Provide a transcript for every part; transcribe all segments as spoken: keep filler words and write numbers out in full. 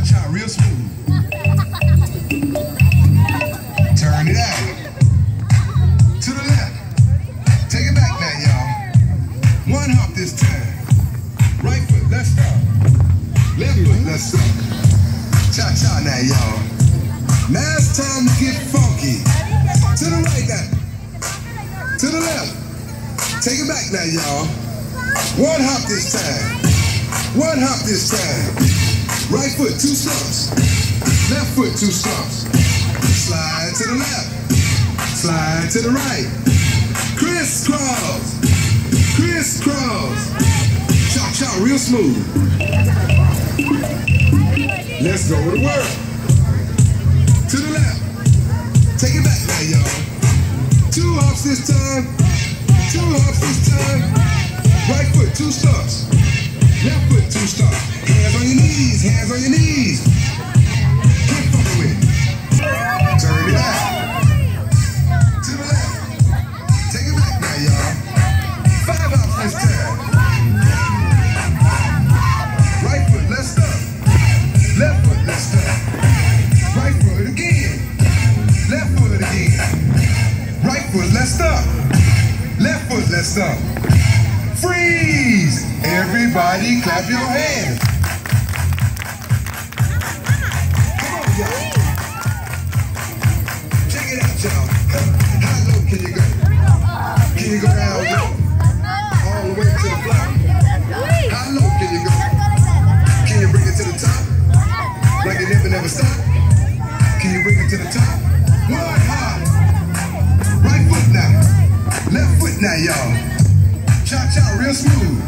Cha-cha real smooth. Turn it out. To the left. Take it back now, y'all. One hop this time. Right foot, let's stop. Left foot, let's stop. Cha-cha now, y'all. Now it's time to get funky. To the right now. To the left. Take it back now, y'all. One hop this time. One hop this time. Right foot, two stumps. Left foot, two stumps. Slide to the left. Slide to the right. Crisscross. Crisscross. Cha-cha real smooth. Let's go to work. To the left. Take it back now, y'all. Two hops this time. Two hops this time. Right foot, two stumps. Left foot, two stumps. Hands on your knees, hands on your knees. Keep fucking with it. Turn it out. To the left. Take it back now, y'all. Five hops this time. Right foot, let's stop. Left foot, let's stop. Right foot again. Left foot again. Right foot, let's stop. Left foot, let's stop. Freeze! Everybody clap your hands. Come on, y'all. Check it out, y'all. How low can you go? Can you go down low? All the way to the block? How low can you go? Can you bring it to the top? Like it never, never stop? Can you bring it to the top? One hop. Right foot now. Left foot now, y'all. Cha-cha real smooth.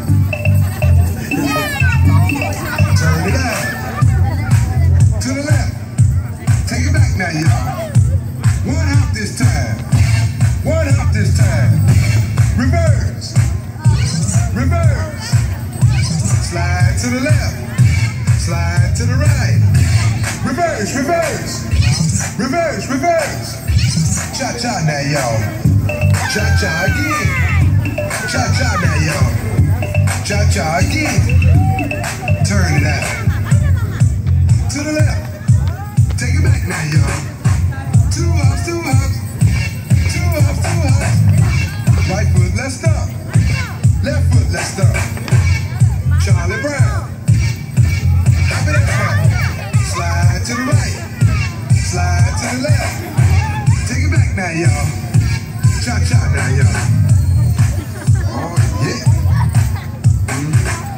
Turn it out. To the left. Take it back now, y'all. One hop this time. One hop this time. Reverse. Reverse. Slide to the left. Slide to the right. Reverse, reverse. Reverse, reverse. Cha-cha now, y'all. Cha-cha again. Cha-cha now, y'all. Cha-cha again. Turn it out. To the left. Take it back now, y'all. Two hops, two hops. Two hops, two hops. Right foot, let's stop. Left foot, let's stop. Charlie Brown. Hop it out. Slide to the right. Slide to the left. Take it back now, y'all. Cha-cha now, y'all. Oh, yeah. Mm.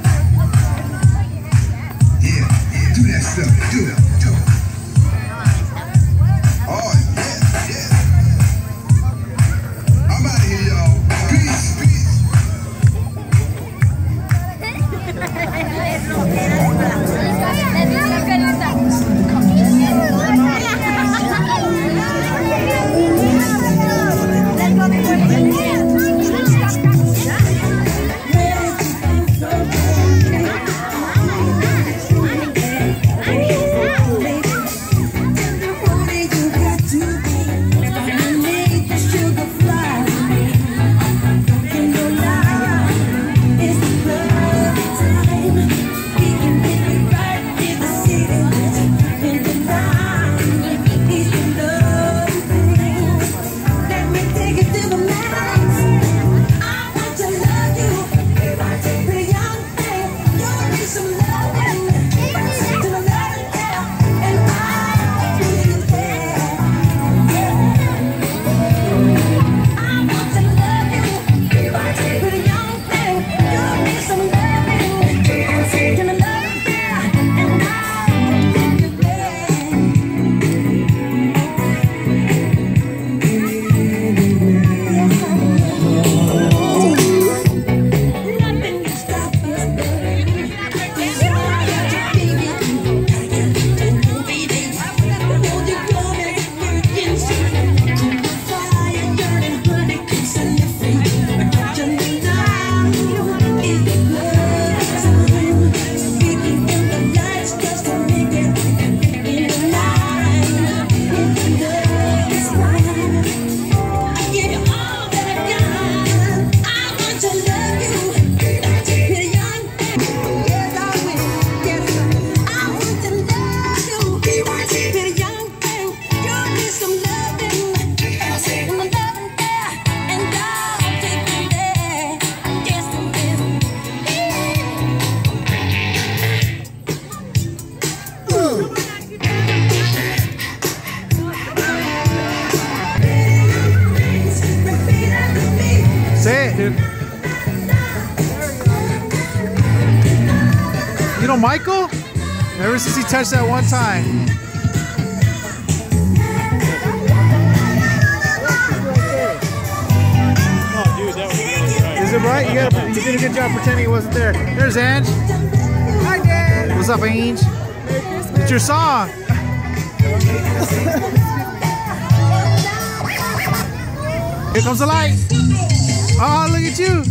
Yeah, yeah, do that stuff. Do it, do it. Oh, yeah, yeah. I'm out of here, y'all. Peace, peace. Let's go. Ever since he touched that one time. Oh, dude, that was really right. Is it right? You, gotta, you did a good job pretending he wasn't there. There's Ange. Hi, Dad. What's up, Ange? It's your song. Here comes the light. Oh, look at you.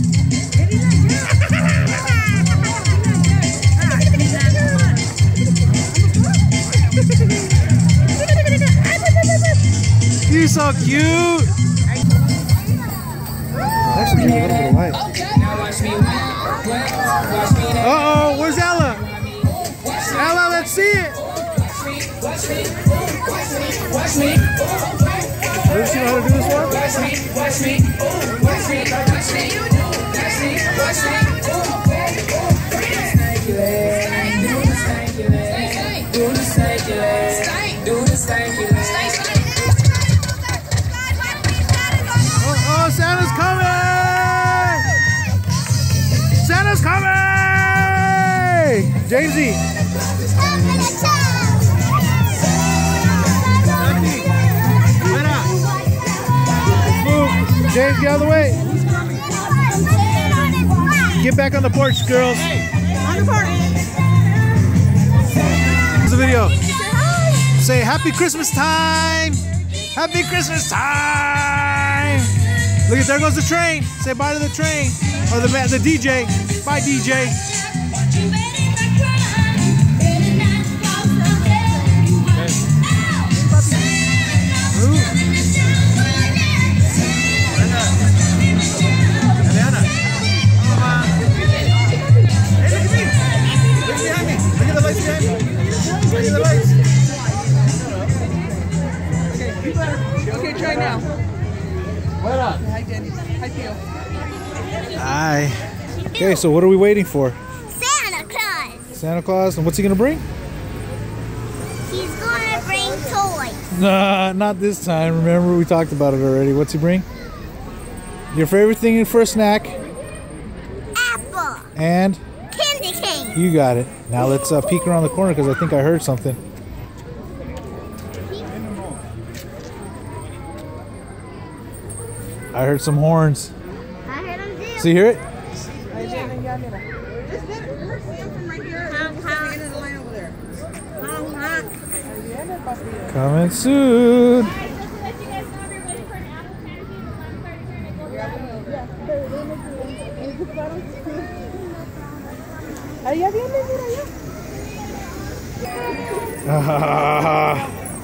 You're so cute. Actually, give me a little bit of light. Uh-oh, where's Ella? Ella, let's see it. Does she know how to do this one? Oh, oh, Santa's coming! Santa's coming! Jamesy! James, get out of the way. Get back on the porch, girls. On the porch. Here's the video. Say happy Christmas time. Happy Christmas time. Look at, there goes the train. Say bye to the train. Or the the D J. Bye, D J. Okay, try now. Hi, Jenny. Hi, Theo. Hi. Okay, so what are we waiting for? Santa Claus. Santa Claus, and what's he gonna bring? He's gonna bring toys. Nah, not this time. Remember, we talked about it already. What's he bring? Your favorite thing for a snack? Apple. And? Candy cane. You got it. Now let's uh, peek around the corner because I think I heard something. I heard some horns. I heard him do. So you hear it? Hi, Jenny. Yeah, Nina. Just let her see him from right here. Honk, honk. Get in the line over there. Honk, honk. Coming soon. Allá viene, mira allá. Ah.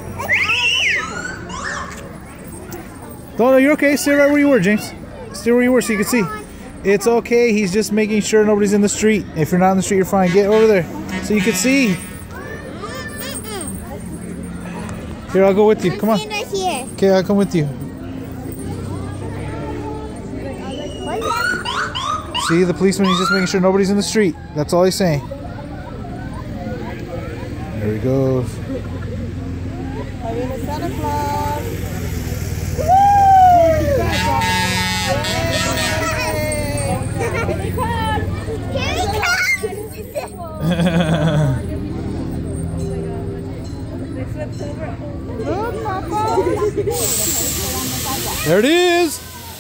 No, no, you're okay. Stay right where you were, James. Stay where you were so you can see. It's okay. He's just making sure nobody's in the street. If you're not in the street, you're fine. Get over there so you can see. Here, I'll go with you. Come on. Stand right here. Okay, I'll come with you. See, the policeman, he's just making sure nobody's in the street. That's all he's saying. There he goes. Ahí viene Santa Claus. Here he comes. There it is.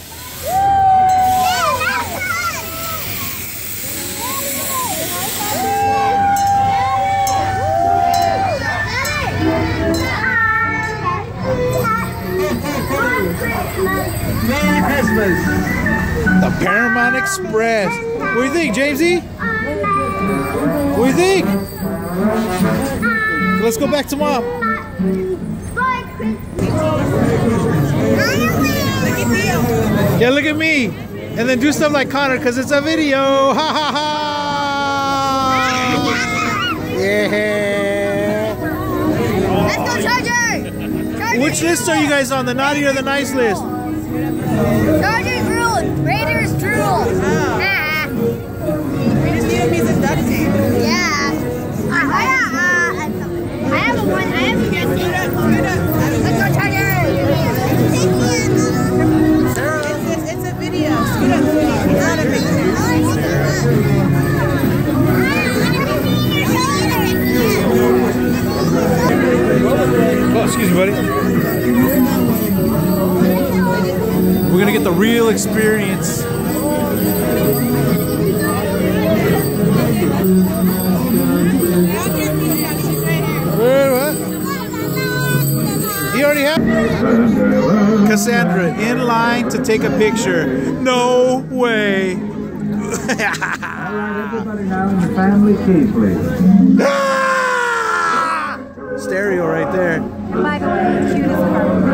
Merry Christmas. The Paramount Express. What do you think, Jamesy? What do you think? Let's go back to mom. Yeah, look at me. And then do stuff like Connor because it's a video. Ha ha ha. Yeah. Let's go, Charger. Charger. Which list are you guys on? The naughty or the nice list? Charger drool. Raiders drool. Ah. We just need a piece of duct tape. Yeah. Uh, I, uh, I have a one. I have a duct tape. Let's go, Charger. It's, it's a video. Scoot up. Not a picture. real experience. Wait, what? He already had Cassandra in line to take a picture. No way. Everybody now in the family key, please. Stereo right there. By the way, the cutest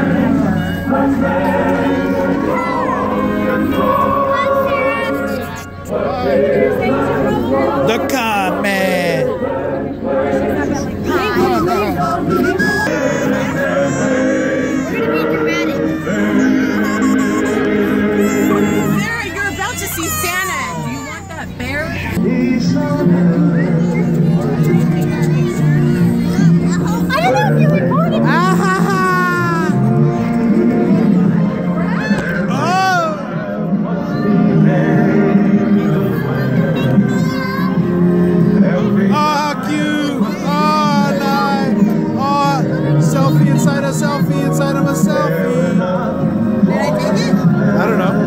part. The con man. Sarah, you're about to see Santa. Do you want that bear? I don't know if you recorded. Ah, ha, ha. Oh, how cute. Oh, nice. Oh, selfie inside a selfie inside of a selfie. Did I take it? I don't know.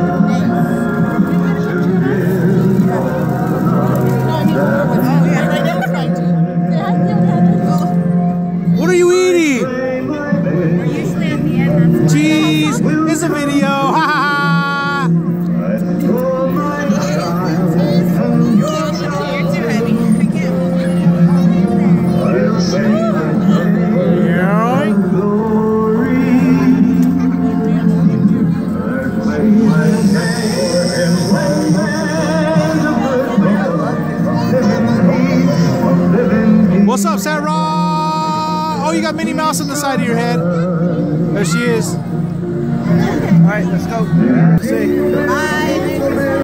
Oh, yeah, right now it's fine too. What are you eating? We're usually at the end. That's Jeez, it's a video. Ha ha ha. You're too heavy. I can't. What's up, Sarah? Oh, you got Minnie Mouse on the side of your head. There she is. All right, let's go. See. Bye.